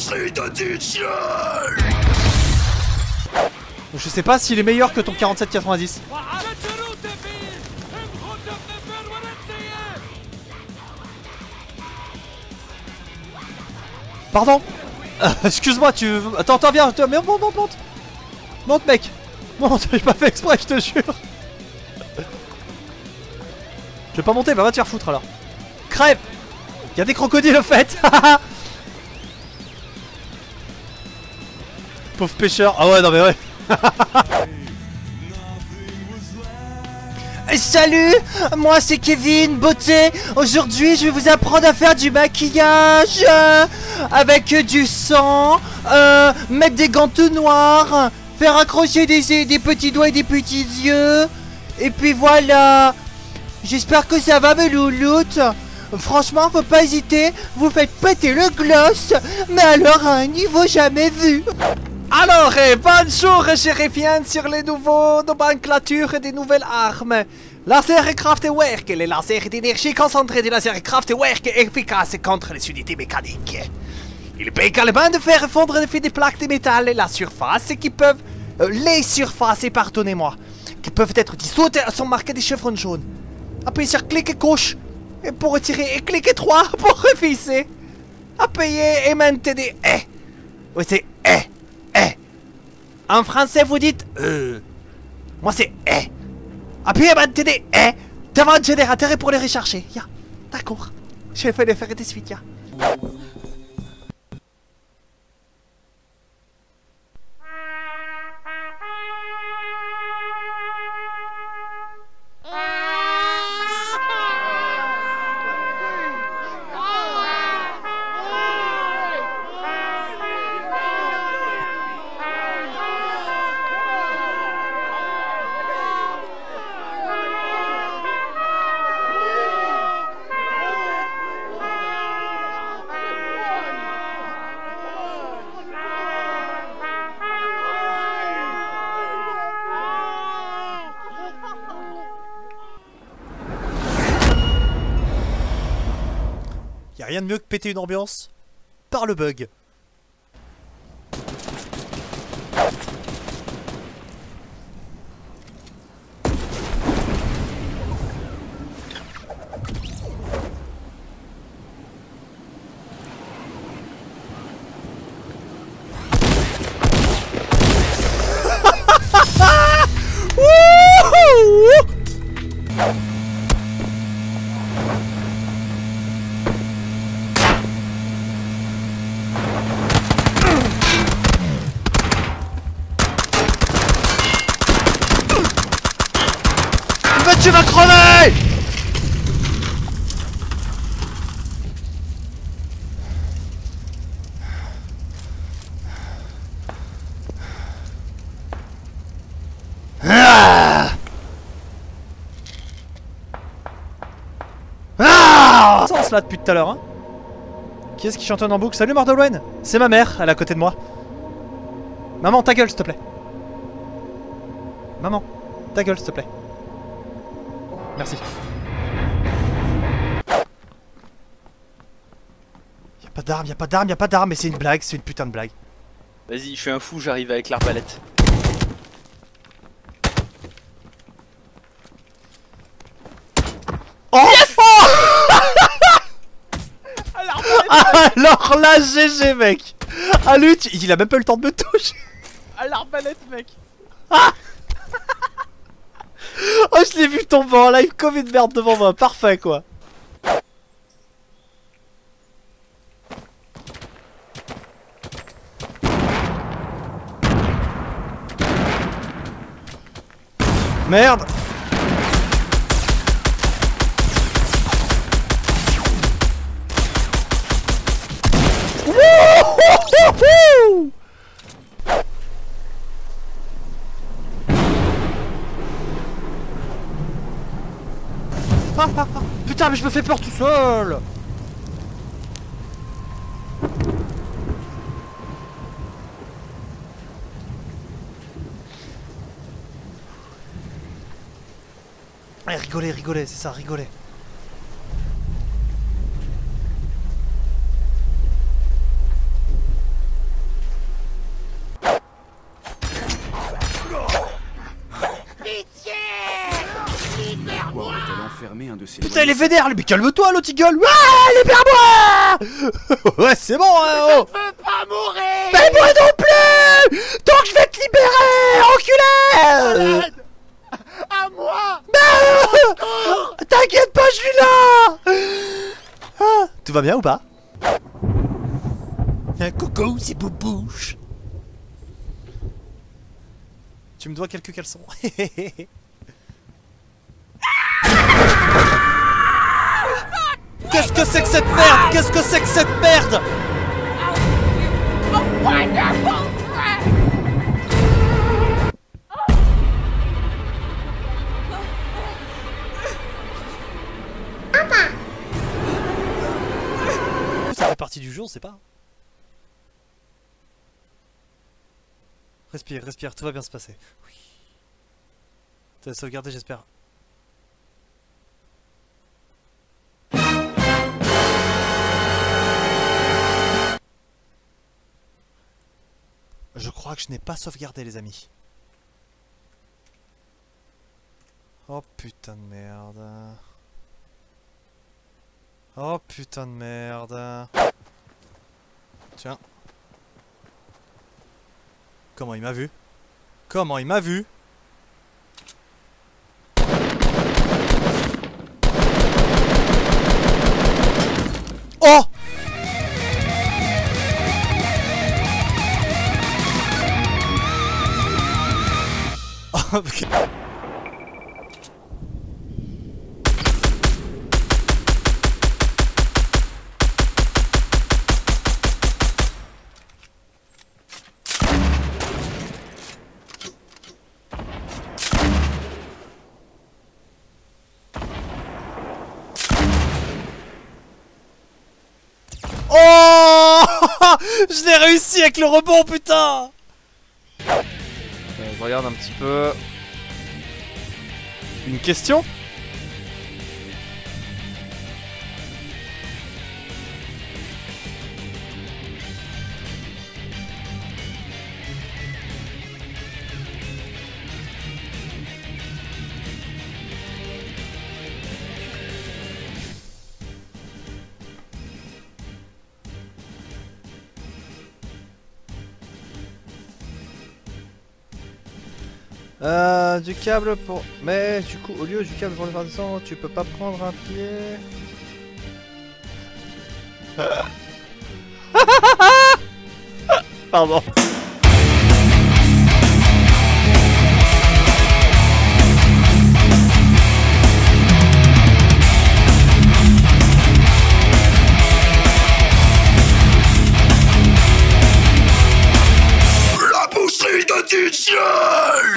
Je sais pas s'il est meilleur que ton 47,90. Pardon. Excuse-moi, tu... Attends, viens, monte. Monte, mec. Monte, j'ai pas fait exprès, je te jure. Je vais pas monter, bah va te faire foutre alors. Crève. Y'a des crocodiles au fait. Pauvre pêcheur. Ah ouais, non mais ouais. Salut, moi c'est Kevin, beauté. Aujourd'hui je vais vous apprendre à faire du maquillage avec du sang, mettre des gants tout noirs, faire accrocher des petits doigts et des petits yeux. Et puis voilà. J'espère que ça va mes louloutes. Franchement faut pas hésiter, vous faites péter le gloss, mais alors à un niveau jamais vu. Alors, bonjour, je reviens sur les nouveaux nomenclatures des nouvelles armes. Laser Kraftwerk, les lasers d'énergie concentrée des lasers Kraftwerk efficaces contre les unités mécaniques. Il peut également de faire fondre des plaques de métal et la surface qui peuvent... les surfaces, pardonnez-moi, qui peuvent être dissoutes sont marquées des chevrons jaunes. Appuyez sur clic gauche pour retirer et cliquez 3 pour revisser. Appuyez et maintenez. Oui, c'est En français, vous dites Moi, c'est Appuyez et maintenez devant le générateur et pour les recharger. D'accord. Je vais les faire de suite, Y'a rien de mieux que péter une ambiance par le bug. Tu vas crever! Sens là depuis tout à l'heure, hein. Qui est-ce qui chantonne en boucle? Salut Mordolwen. C'est ma mère, elle est à côté de moi. Maman, ta gueule s'il te plaît. Maman, ta gueule s'il te plaît. Merci. Y'a pas d'arme, mais c'est une blague, c'est une putain de blague. Vas-y, je suis un fou, j'arrive avec l'arbalète. Oh, yes. Alors là, GG mec. Ah lui, il a même pas eu le temps de me toucher. À l'arbalète mec. Oh, je l'ai vu tomber en live comme une merde devant moi, parfait quoi. Merde. Wouhouhouhou. Putain mais je me fais peur tout seul. Allez, rigolez, c'est ça, rigolez. Putain, il est vénère, mais calme-toi, l'autre il gueule. Ah, libère-moi. Ouais, c'est bon, hein, oh. Je veux pas mourir. Mais moi non plus. Donc je vais te libérer, enculé. Aide. À moi. Non. T'inquiète pas, je suis là. Ah, tout va bien ou pas? Coucou, c'est Boubouche. Tu me dois quelques caleçons. Qu'est-ce que c'est que cette merde? Qu'est-ce que c'est que cette merde? Ça fait partie du jeu, on sait pas. Respire, respire, tout va bien se passer. Oui. T'as sauvegardé, j'espère. Je crois que je n'ai pas sauvegardé, les amis. Oh putain de merde. Oh putain de merde. Tiens. Comment il m'a vu? Comment il m'a vu? Oh! Okay. Oh! Je l'ai réussi avec le rebond, putain! Je regarde un petit peu. Une question? Du câble pour... Mais du coup, au lieu du câble pour le faire descendre, tu peux pas prendre un pied... Pardon. La boucherie de DJ.